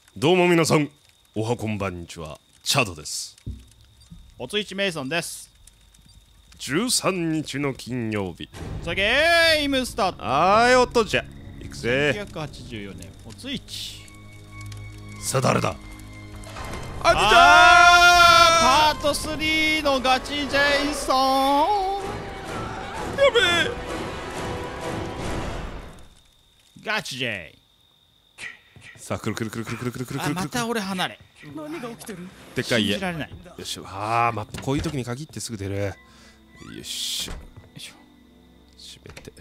どうも皆さん、おはこんばんにちは、チャドです。 おついちメイソンです。 13日の金曜日。 さあゲームスタート。 おっとじゃ、いくぜ。 1984年、おついち。 さあ誰だ。 パート3のガチジェイソン。 やべえ。 ガチジェイ。 さあくるくるくるくるくるくるくるくる。 また俺離れ。 何が起きてる。でっかい家。 信じられない。 よし、マップこういう時に限ってすぐ出る。よしょ。閉めて。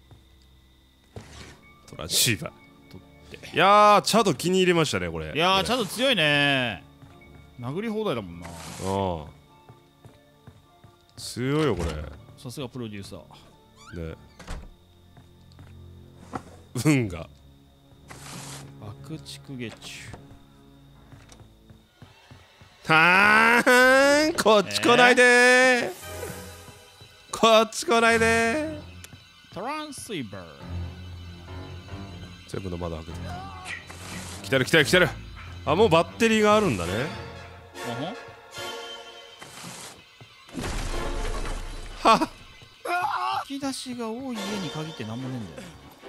トランシーバー。取って。いやー、チャド気に入れましたねこれ。 いやー、チャド強いね。殴り放題だもんな。 強いよこれ。 さすがプロデューサー。 ね。運が。 爆竹月中。 こっち来ないでこっち来ないでトランシーバー。 全部の窓開けて。来てる来てる来てる。もうバッテリーがあるんだね。はっ、 引き出しが多い家に限ってなんもねえんだよ。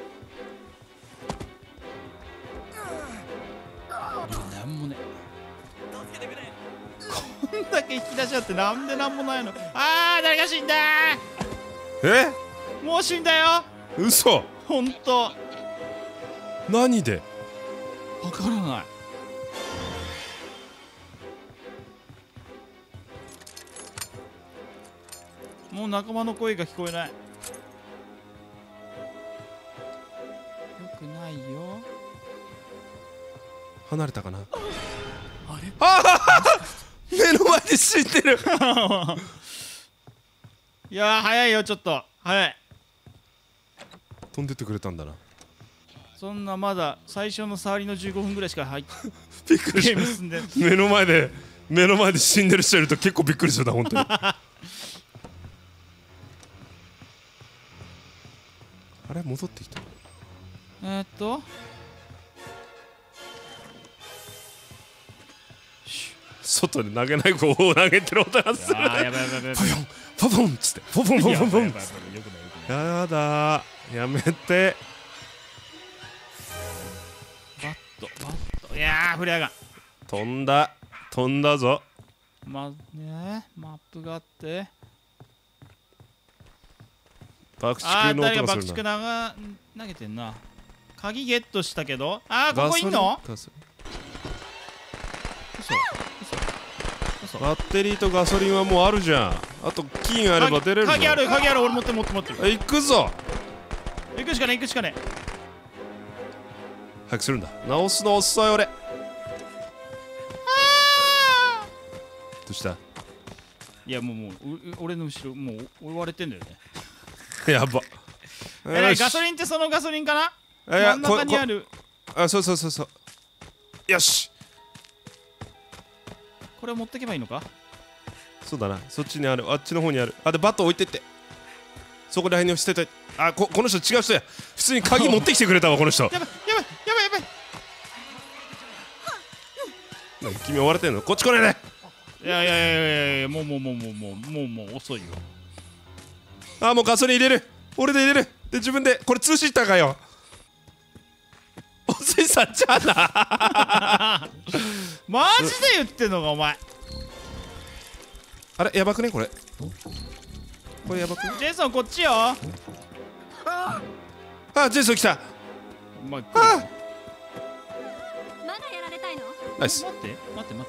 なんもねえ。こんだけ引き出しあってなんでなんもないの。誰が死んだもう死んだよ。 嘘。 ほんと何でわからない。もう仲間の声が聞こえない。よくないよ。 離れたかな。目の前で死んでるいやー早いよ、ちょっと早い。 飛んでってくれたんだな。 そんなまだ最初の触りの15分ぐらいしか入ってびっくりした。目の前で死んでる人いると結構びっくりするな本当にあれ戻ってきた。外で投げない子を投げてる音がする。 やばいやばいやばい。 ポヨンポポンっつってポポンポポンポン。やだやめて。 バット。いやーフレアが飛んだぞ。 マップがあって。 爆竹の音がするな。 誰が爆竹投げてんな。鍵ゲットしたけど。ここいんの。 バッテリーとガソリンはもうあるじゃん。あと金あれば出れるぞ。 鍵ある俺持ってる。 行くぞ。 行くしかね。 早くするんだ。直すの遅い俺。どうした。 いやもう俺の後ろもう追われてんだよね。 やば。 ガソリンってそのガソリンかな。真ん中にある。 そうよし。 これを持ってけばいいのか。 そうだな。そっちにある。あっちの方にある。でバット置いてって。そこら辺に捨てて。この人違う人や。普通に鍵持ってきてくれたわこの人。やばい。君追われてんの。こっち来ないで。 いやもう遅いよ。 もうガソリン入れる。俺で入れる。で自分でこれツーシーターかよ。おついさんじゃあなマジで言ってんのかお前。 あれやばくねこれ。これやばくね。 ジェイソンこっちよ。 ジェイソン来た。 まだやられたいの。 ナイス。 待って。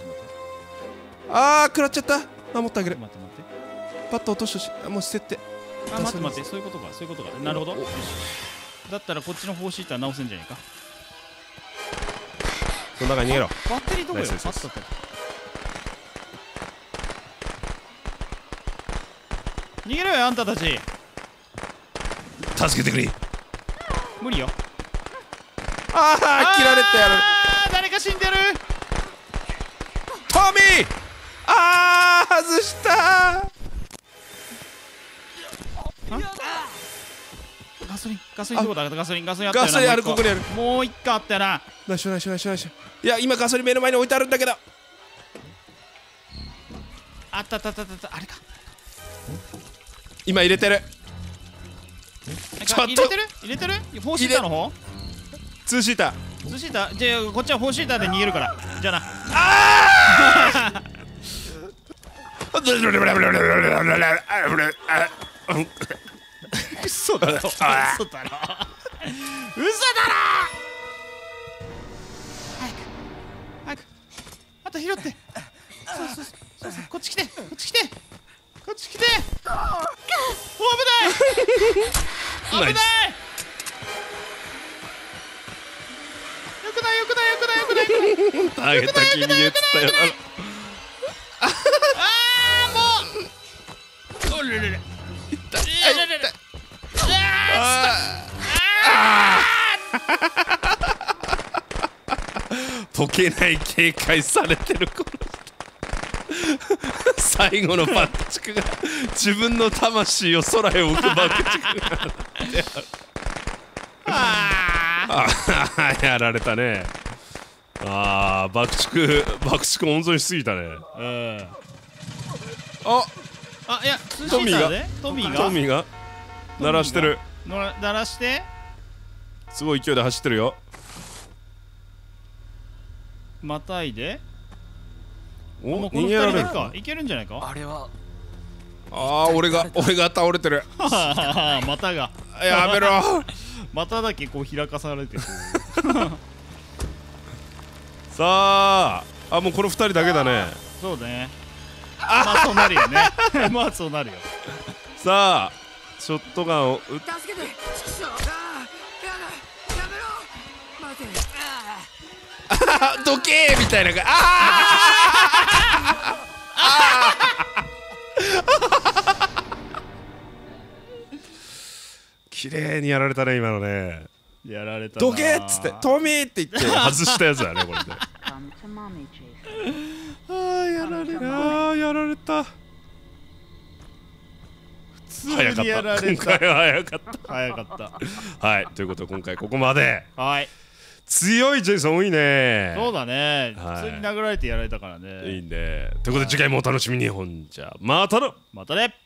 食らっちゃった。持ってあげる。 待って。 パッと落としてほしい。もう捨てて。 待ってそういうことか。なるほど。よし。だったらこっちの4シーター直せんじゃねえか。 その中に逃げろ。 バッテリーどこよ。逃げろよあんたたち。 助けてくれ。 無理よ。 切られてやる。 誰か死んでる。 トミー。外した。 ガソリンどこだ。ガソリンあったよな。 ガソリンある、ここにある。 もう一個あったよな。 ナイスナイスナイスナイス。いや今ガソリン目の前に置いてあるんだけど。 あったあれか。 今入れてる。ちょっと入れてる4シーターの方。 2シーター。 2シーター。じゃあこっちは4シーターで逃げるから。じゃあな。嘘だろ。嘘だろ。早くあと拾って。そうこっち来て。お危ない。よくない。 ターゲット君に言ってたよ。解けない警戒されてるこの人。最後の爆竹が自分の魂を空へ置く爆竹がやられたね。爆竹温存しすぎたね。 いやトミーが鳴らしてる。 鳴らしてすごい勢いで走ってるよ。 またいで。 お、 逃げられるか。いけるんじゃないか。 あれは。 俺が倒れてる。 股がやめろ。 股だけこう開かされてる。 さあ、もうこの2人だけだね。 そうね。まあそうなるよね。まあそうなるよ。 さあショットガンを助けて。やめろ。待て。 どけーみたいな綺麗にやられたね今のね。 やられたな。 どけっつってトミーって言って外したやつだねこれで。やられた。早かった。今回は早かった。はい、ということで今回ここまで。 はい。 強いジェイソン多いね。 そうだね。普通に殴られてやられたからね。 いいね。ということで次回もお楽しみに。ほんじゃまたね。